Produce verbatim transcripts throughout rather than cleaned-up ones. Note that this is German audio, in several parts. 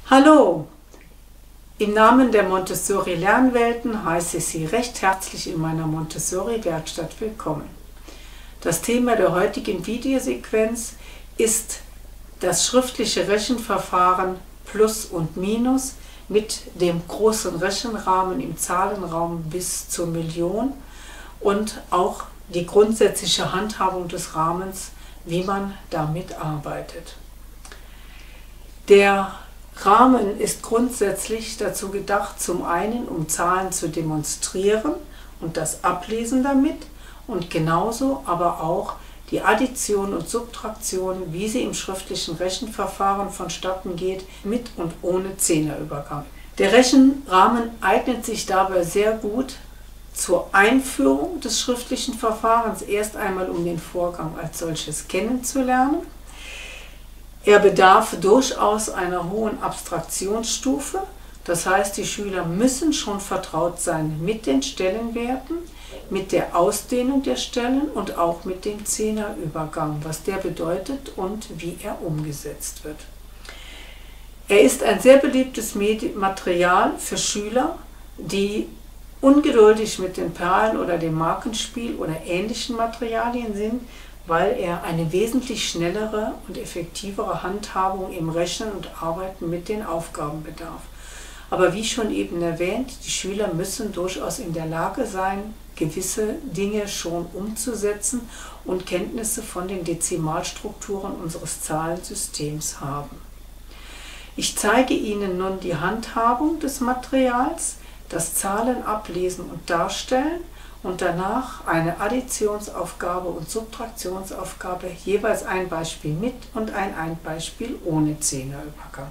Hallo! Im Namen der Montessori-Lernwelten heiße ich Sie recht herzlich in meiner Montessori-Werkstatt willkommen. Das Thema der heutigen Videosequenz ist das schriftliche Rechenverfahren Plus und Minus mit dem großen Rechenrahmen im Zahlenraum bis zur Million und auch die grundsätzliche Handhabung des Rahmens, wie man damit arbeitet. Der Rahmen ist grundsätzlich dazu gedacht, zum einen, um Zahlen zu demonstrieren und das Ablesen damit und genauso aber auch die Addition und Subtraktion, wie sie im schriftlichen Rechenverfahren vonstatten geht, mit und ohne Zehnerübergang. Der Rechenrahmen eignet sich dabei sehr gut zur Einführung des schriftlichen Verfahrens, erst einmal um den Vorgang als solches kennenzulernen. Er bedarf durchaus einer hohen Abstraktionsstufe, das heißt, die Schüler müssen schon vertraut sein mit den Stellenwerten, mit der Ausdehnung der Stellen und auch mit dem Zehnerübergang, was der bedeutet und wie er umgesetzt wird. Er ist ein sehr beliebtes Material für Schüler, die ungeduldig mit den Perlen oder dem Markenspiel oder ähnlichen Materialien sind, weil er eine wesentlich schnellere und effektivere Handhabung im Rechnen und Arbeiten mit den Aufgaben bedarf. Aber wie schon eben erwähnt, die Schüler müssen durchaus in der Lage sein, gewisse Dinge schon umzusetzen und Kenntnisse von den Dezimalstrukturen unseres Zahlensystems haben. Ich zeige Ihnen nun die Handhabung des Materials, das Zahlen ablesen und darstellen, und danach eine Additionsaufgabe und Subtraktionsaufgabe, jeweils ein Beispiel mit und ein, ein Beispiel ohne Zehnerübergang.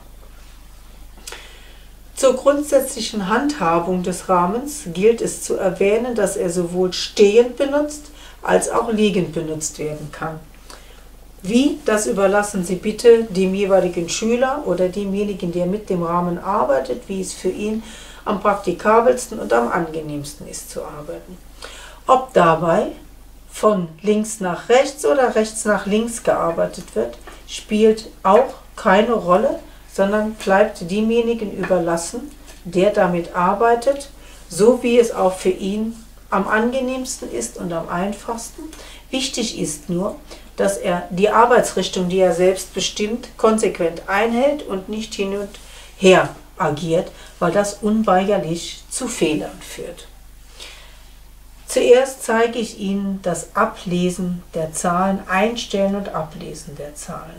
Zur grundsätzlichen Handhabung des Rahmens gilt es zu erwähnen, dass er sowohl stehend benutzt als auch liegend benutzt werden kann. Wie, das überlassen Sie bitte dem jeweiligen Schüler oder demjenigen, der mit dem Rahmen arbeitet, wie es für ihn am praktikabelsten und am angenehmsten ist zu arbeiten. Ob dabei von links nach rechts oder rechts nach links gearbeitet wird, spielt auch keine Rolle, sondern bleibt demjenigen überlassen, der damit arbeitet, so wie es auch für ihn am angenehmsten ist und am einfachsten. Wichtig ist nur, dass er die Arbeitsrichtung, die er selbst bestimmt, konsequent einhält und nicht hin und her agiert, weil das unweigerlich zu Fehlern führt. Zuerst zeige ich Ihnen das Ablesen der Zahlen, Einstellen und Ablesen der Zahlen.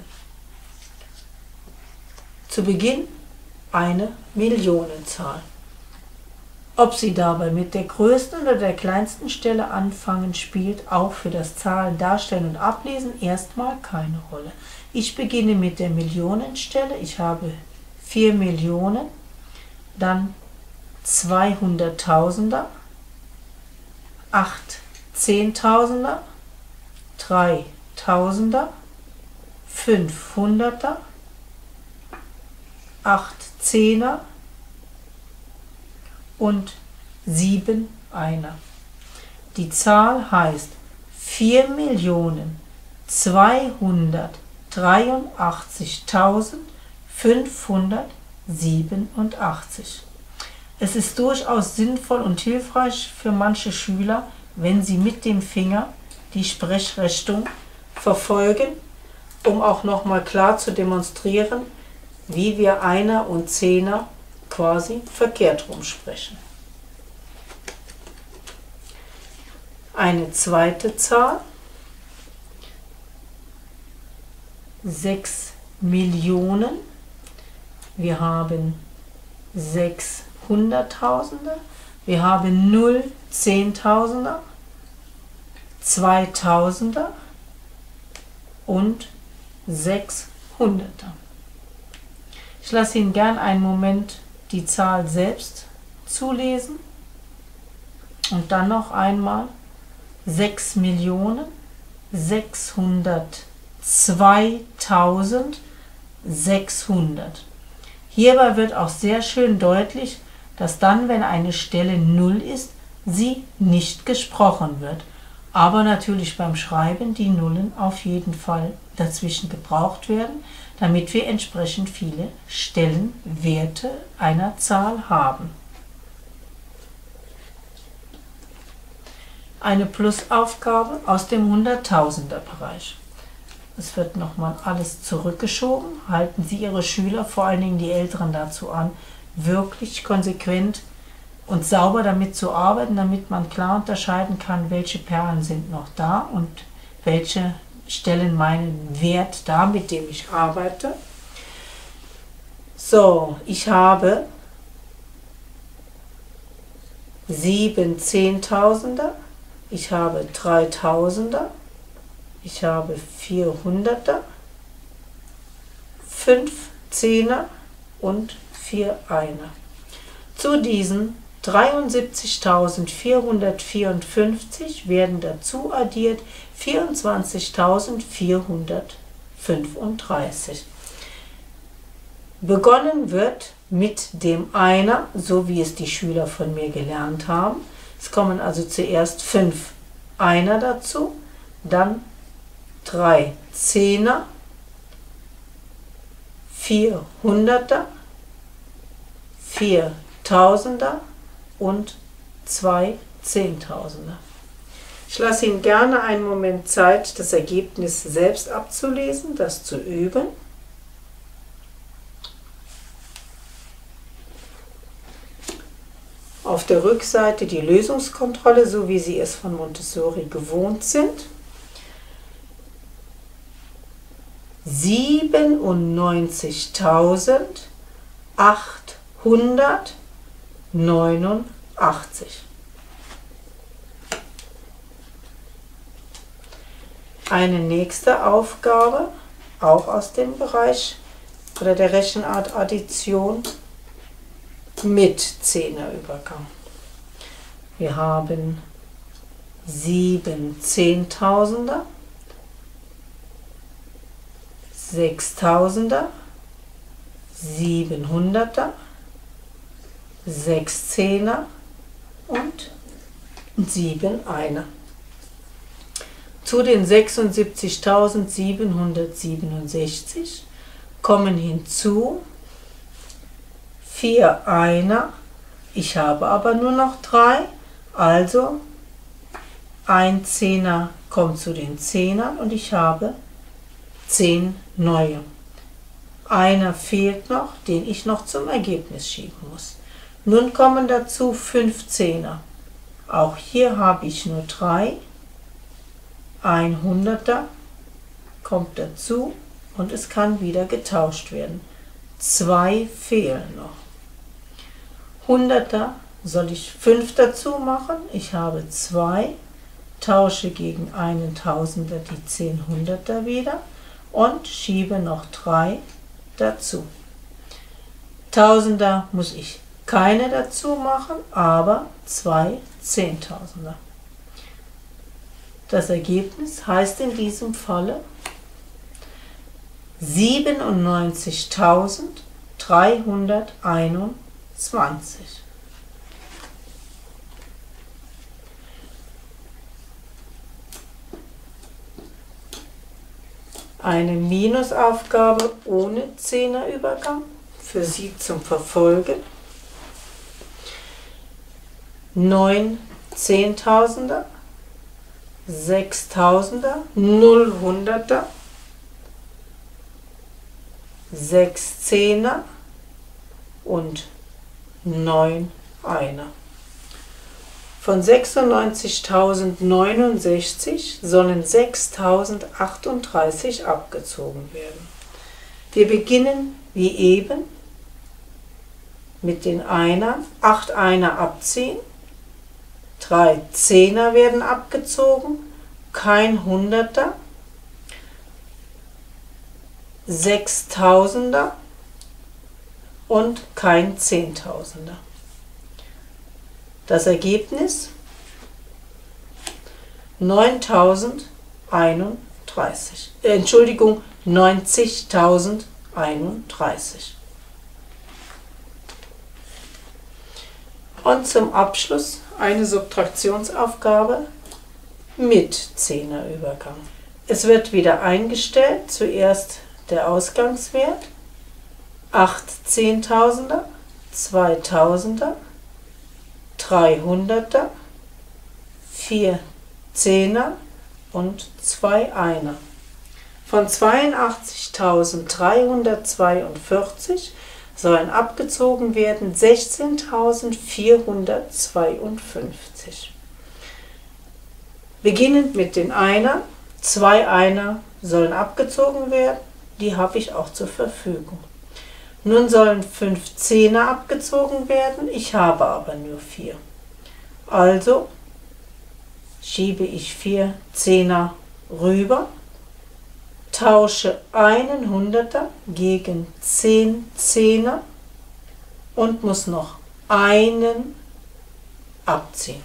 Zu Beginn eine Millionenzahl. Ob Sie dabei mit der größten oder der kleinsten Stelle anfangen, spielt auch für das Zahlen darstellen und ablesen erstmal keine Rolle. Ich beginne mit der Millionenstelle. Ich habe vier Millionen, dann zweihunderttausender, acht Zehntausender, drei Tausender, fünfhunderter, acht Zehner und sieben Einer. Die Zahl heißt vier Millionen zweihundertdreiundachtzigtausendfünfhundertsiebenundachtzig. Es ist durchaus sinnvoll und hilfreich für manche Schüler, wenn sie mit dem Finger die Sprechrichtung verfolgen, um auch nochmal klar zu demonstrieren, wie wir Einer und Zehner quasi verkehrt rum sprechen. Eine zweite Zahl, sechs Millionen, wir haben sechs Hunderttausender, wir haben null Zehntausender, zweitausender und sechs Hunderter. Ich lasse Ihnen gern einen Moment die Zahl selbst zulesen und dann noch einmal sechs Millionen sechshundertzweitausendsechshundert. Hierbei wird auch sehr schön deutlich, dass dann, wenn eine Stelle null ist, sie nicht gesprochen wird. Aber natürlich beim Schreiben die Nullen auf jeden Fall dazwischen gebraucht werden, damit wir entsprechend viele Stellenwerte einer Zahl haben. Eine Plusaufgabe aus dem Hunderttausender-Bereich. Es wird nochmal alles zurückgeschoben. Halten Sie Ihre Schüler, vor allen Dingen die Älteren, dazu an, wirklich konsequent und sauber damit zu arbeiten, damit man klar unterscheiden kann, welche Perlen sind noch da und welche stellen meinen Wert dar, mit dem ich arbeite. So, ich habe sieben Zehntausender, ich habe Dreitausender, ich habe vierhunderter, fünf Zehner und vier Einer. Zu diesen dreiundsiebzigtausendvierhundertvierundfünfzig werden dazu addiert vierundzwanzigtausendvierhundertfünfunddreißig. Begonnen wird mit dem Einer, so wie es die Schüler von mir gelernt haben. Es kommen also zuerst fünf Einer dazu, dann drei Zehner, vier Hunderter, vier Tausender und zwei Zehntausender. Ich lasse Ihnen gerne einen Moment Zeit, das Ergebnis selbst abzulesen, das zu üben. Auf der Rückseite die Lösungskontrolle, so wie Sie es von Montessori gewohnt sind. siebenundneunzigtausendachthundertneunundachtzig. Eine nächste Aufgabe, auch aus dem Bereich oder der Rechenart Addition, mit Zehnerübergang. Wir haben sieben Zehntausender, Sechstausender, Siebenhunderter, sechs Zehner und sieben Einer. Zu den sechsundsiebzigtausendsiebenhundertsiebenundsechzig kommen hinzu vier Einer. Ich habe aber nur noch drei, also ein Zehner kommt zu den Zehnern und ich habe zehn neue. Einer fehlt noch, den ich noch zum Ergebnis schieben muss. Nun kommen dazu fünf Zehner. Auch hier habe ich nur drei. Ein Hunderter kommt dazu und es kann wieder getauscht werden. Zwei fehlen noch. Hunderter soll ich fünf dazu machen. Ich habe zwei, tausche gegen einen Tausender die zehn Hunderter wieder und schiebe noch drei dazu. Tausender muss ich keine dazu machen, aber zwei Zehntausender. Das Ergebnis heißt in diesem Falle siebenundneunzigtausenddreihunderteinundzwanzig. Eine Minusaufgabe ohne Zehnerübergang für Sie zum Verfolgen. neun Zehntausender, Sechstausender, null Hunderter, sechs Zehner und neun Einer. Von sechsundneunzigtausendneunundsechzig sollen sechstausendachtunddreißig abgezogen werden. Wir beginnen wie eben mit den Einern, acht Einer abziehen, drei Zehner werden abgezogen, kein Hunderter, Sechstausender und kein Zehntausender. Das Ergebnis neuntausendeinunddreißig. Äh, Entschuldigung, neunzigtausendeinunddreißig. Und zum Abschluss eine Subtraktionsaufgabe mit Zehnerübergang. Es wird wieder eingestellt, zuerst der Ausgangswert, acht Zehntausender, zwei Tausender, drei Hunderter, vier Zehner und zwei Einer. Von zweiundachtzigtausenddreihundertzweiundvierzig sollen abgezogen werden sechzehntausendvierhundertzweiundfünfzig. Beginnend mit den Einern, zwei Einer sollen abgezogen werden, die habe ich auch zur Verfügung. Nun sollen fünf Zehner abgezogen werden, ich habe aber nur vier. Also schiebe ich vier Zehner rüber, tausche einen Hunderter gegen zehn Zehner und muss noch einen abziehen.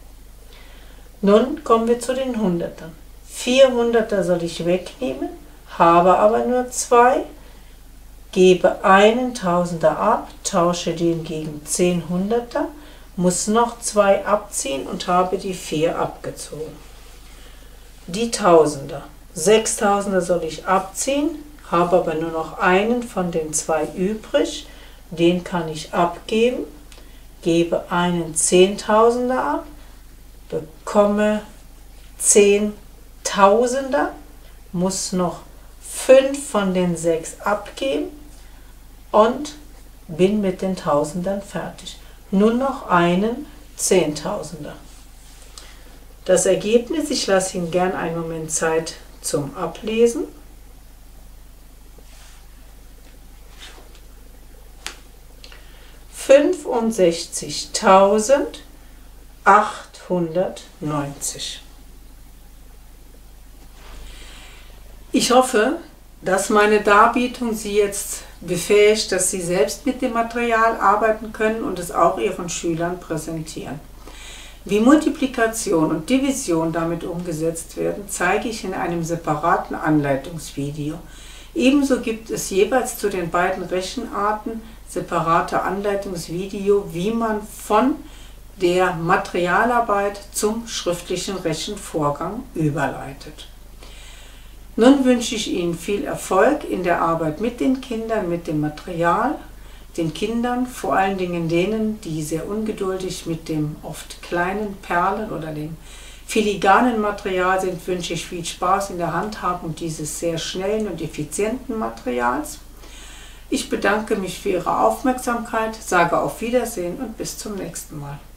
Nun kommen wir zu den Hundertern. vier Hunderter soll ich wegnehmen, habe aber nur zwei, gebe einen Tausender ab, tausche den gegen zehn Hunderter, muss noch zwei abziehen und habe die vier abgezogen. Die Tausender. sechstausender soll ich abziehen, habe aber nur noch einen von den zwei übrig, den kann ich abgeben, gebe einen Zehntausender ab, bekomme zehn Tausender, muss noch fünf von den sechs abgeben und bin mit den Tausendern fertig. Nur noch einen Zehntausender. Das Ergebnis, ich lasse Ihnen gern einen Moment Zeit zum Ablesen. fünfundsechzigtausendachthundertneunzig. Ich hoffe, dass meine Darbietung Sie jetzt befähigt, dass Sie selbst mit dem Material arbeiten können und es auch Ihren Schülern präsentieren. Wie Multiplikation und Division damit umgesetzt werden, zeige ich in einem separaten Anleitungsvideo. Ebenso gibt es jeweils zu den beiden Rechenarten separate Anleitungsvideo, wie man von der Materialarbeit zum schriftlichen Rechenvorgang überleitet. Nun wünsche ich Ihnen viel Erfolg in der Arbeit mit den Kindern, mit dem Material, den Kindern, vor allen Dingen denen, die sehr ungeduldig mit dem oft kleinen Perlen oder dem filigranen Material sind, wünsche ich viel Spaß in der Handhabung dieses sehr schnellen und effizienten Materials. Ich bedanke mich für Ihre Aufmerksamkeit, sage auf Wiedersehen und bis zum nächsten Mal.